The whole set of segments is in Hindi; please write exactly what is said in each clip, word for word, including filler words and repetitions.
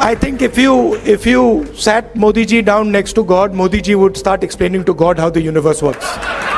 I think if you if you sat Modi ji down next to God, Modi ji would start explaining to God how the universe works.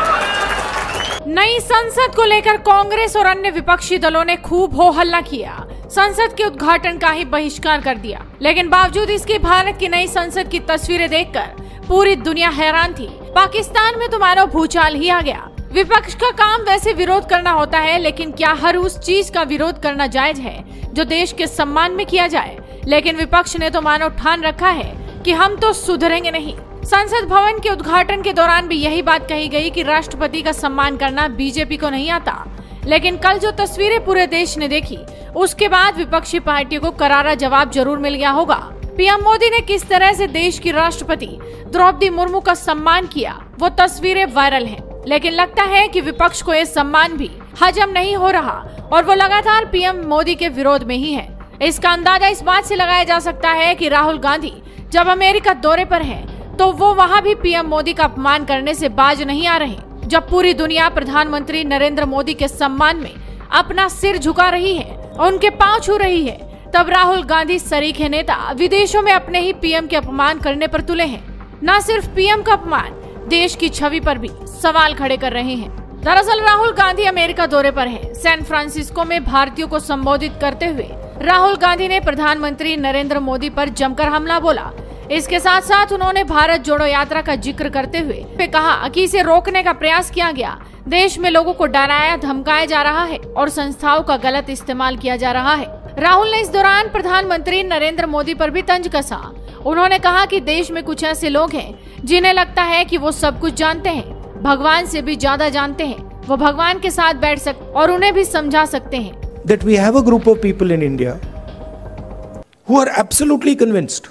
नई संसद को लेकर कांग्रेस और अन्य विपक्षी दलों ने खूब हो हल्ला किया। संसद के उद्घाटन का ही बहिष्कार कर दिया, लेकिन बावजूद इसके भारत की नई संसद की तस्वीरें देखकर पूरी दुनिया हैरान थी। पाकिस्तान में तो मानो भूचाल ही आ गया। विपक्ष का काम वैसे विरोध करना होता है, लेकिन क्या हर उस चीज का विरोध करना जायज है जो देश के सम्मान में किया जाए? लेकिन विपक्ष ने तो मानो ठान रखा है कि हम तो सुधरेंगे नहीं। संसद भवन के उद्घाटन के दौरान भी यही बात कही गई कि राष्ट्रपति का सम्मान करना बीजेपी को नहीं आता। लेकिन कल जो तस्वीरें पूरे देश ने देखी, उसके बाद विपक्षी पार्टियों को करारा जवाब जरूर मिल गया होगा। पीएम मोदी ने किस तरह से देश की राष्ट्रपति द्रौपदी मुर्मू का सम्मान किया, वो तस्वीरें वायरल हैं। लेकिन लगता है कि विपक्ष को ये सम्मान भी हजम नहीं हो रहा और वो लगातार पीएम मोदी के विरोध में ही है। इसका अंदाजा इस बात से लगाया जा सकता है कि राहुल गांधी जब अमेरिका दौरे पर हैं, तो वो वहां भी पीएम मोदी का अपमान करने से बाज नहीं आ रहे। जब पूरी दुनिया प्रधानमंत्री नरेंद्र मोदी के सम्मान में अपना सिर झुका रही है और उनके पांव छू रही है, तब राहुल गांधी सरीखे नेता विदेशों में अपने ही पीएम के अपमान करने पर तुले हैं। न सिर्फ पीएम का अपमान, देश की छवि पर भी सवाल खड़े कर रहे हैं। दरअसल राहुल गांधी अमेरिका दौरे पर हैं। सैन फ्रांसिस्को में भारतीयों को संबोधित करते हुए राहुल गांधी ने प्रधानमंत्री नरेंद्र मोदी पर जमकर हमला बोला। इसके साथ साथ उन्होंने भारत जोड़ो यात्रा का जिक्र करते हुए कहा कि इसे रोकने का प्रयास किया गया। देश में लोगों को डराया धमकाया जा रहा है और संस्थाओं का गलत इस्तेमाल किया जा रहा है। राहुल ने इस दौरान प्रधानमंत्री नरेंद्र मोदी पर भी तंज कसा। उन्होंने कहा कि देश में कुछ ऐसे लोग हैं जिन्हें लगता है कि वो सब कुछ जानते हैं, भगवान से भी ज्यादा जानते हैं। वो भगवान के साथ बैठ सकते और उन्हें भी समझा सकते हैं। That we have a group of people in India who are absolutely convinced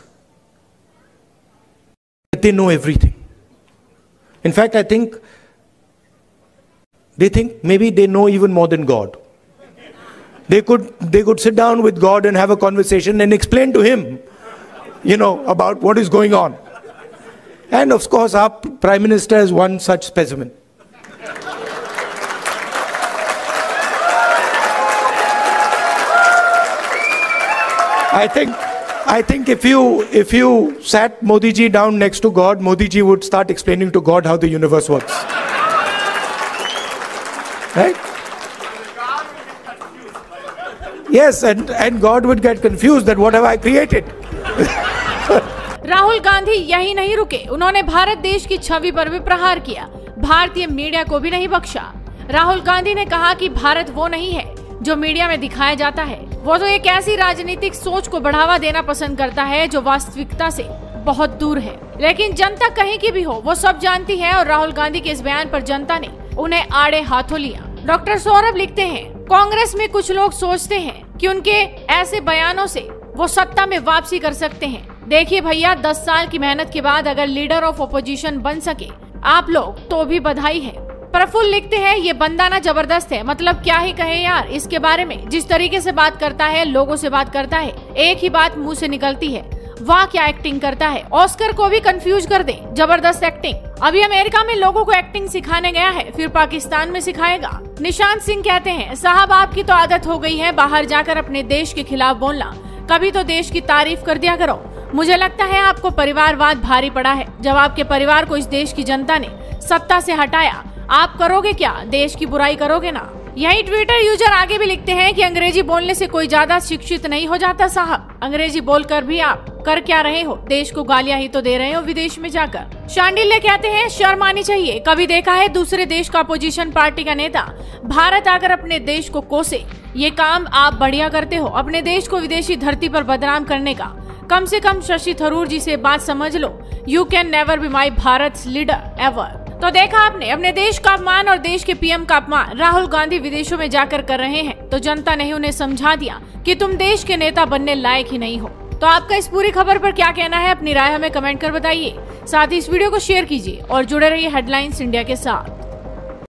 that they know everything. In fact, I think they think maybe they know even more than God. They could they could sit down with God and have a conversation and explain to him, you know, about what is going on. And of course, our Prime Minister is one such specimen. I think, I think if you if you sat Modi ji down next to God, Modi ji would start explaining to God how the universe works. Right? Yes, and and God would get confused that what have I created? Rahul Gandhi यही नहीं रुके, उन्होंने भारत देश की छवि पर भी प्रहार किया। भारतीय मीडिया को भी नहीं बख्शा। राहुल गांधी ने कहा कि भारत वो नहीं है जो मीडिया में दिखाया जाता है। वो तो एक ऐसी राजनीतिक सोच को बढ़ावा देना पसंद करता है जो वास्तविकता से बहुत दूर है। लेकिन जनता कहीं की भी हो, वो सब जानती है और राहुल गांधी के इस बयान पर जनता ने उन्हें आड़े हाथों लिया। डॉक्टर सौरभ लिखते हैं, कांग्रेस में कुछ लोग सोचते हैं कि उनके ऐसे बयानों से वो सत्ता में वापसी कर सकते हैं। देखिए भैया, दस साल की मेहनत के बाद अगर लीडर ऑफ ओपोजिशन बन सके आप लोग तो भी बधाई है। प्रफुल्ल लिखते हैं, ये बंदा ना जबरदस्त है, मतलब क्या ही कहे यार इसके बारे में। जिस तरीके से बात करता है, लोगों से बात करता है, एक ही बात मुंह से निकलती है, वाह क्या एक्टिंग करता है। ऑस्कर को भी कंफ्यूज कर दे, जबरदस्त एक्टिंग। अभी अमेरिका में लोगों को एक्टिंग सिखाने गया है, फिर पाकिस्तान में सिखाएगा। निशांत सिंह कहते हैं, साहब आपकी तो आदत हो गई है बाहर जाकर अपने देश के खिलाफ बोलना, कभी तो देश की तारीफ कर दिया करो। मुझे लगता है आपको परिवारवाद भारी पड़ा है। जब आपके परिवार को इस देश की जनता ने सत्ता से हटाया, आप करोगे क्या? देश की बुराई करोगे ना। यही ट्विटर यूजर आगे भी लिखते हैं कि अंग्रेजी बोलने से कोई ज्यादा शिक्षित नहीं हो जाता साहब। अंग्रेजी बोलकर भी आप कर क्या रहे हो? देश को गालियां ही तो दे रहे हो विदेश में जाकर। शांडिल्य कहते हैं, शर्म आनी चाहिए। कभी देखा है दूसरे देश का अपोजिशन पार्टी का नेता भारत आकर अपने देश को कोसे? ये काम आप बढ़िया करते हो, अपने देश को विदेशी धरती पर बदनाम करने का। कम से कम शशि थरूर जी से बात समझ लो। You can never be my Bharat leader ever. तो देखा आपने, अपने देश का अपमान और देश के पीएम का अपमान राहुल गांधी विदेशों में जाकर कर रहे हैं, तो जनता ने उन्हें समझा दिया कि तुम देश के नेता बनने लायक ही नहीं हो। तो आपका इस पूरी खबर पर क्या कहना है? अपनी राय हमें कमेंट कर बताइए। साथ ही इस वीडियो को शेयर कीजिए और जुड़े रहिए हेडलाइंस इंडिया के साथ।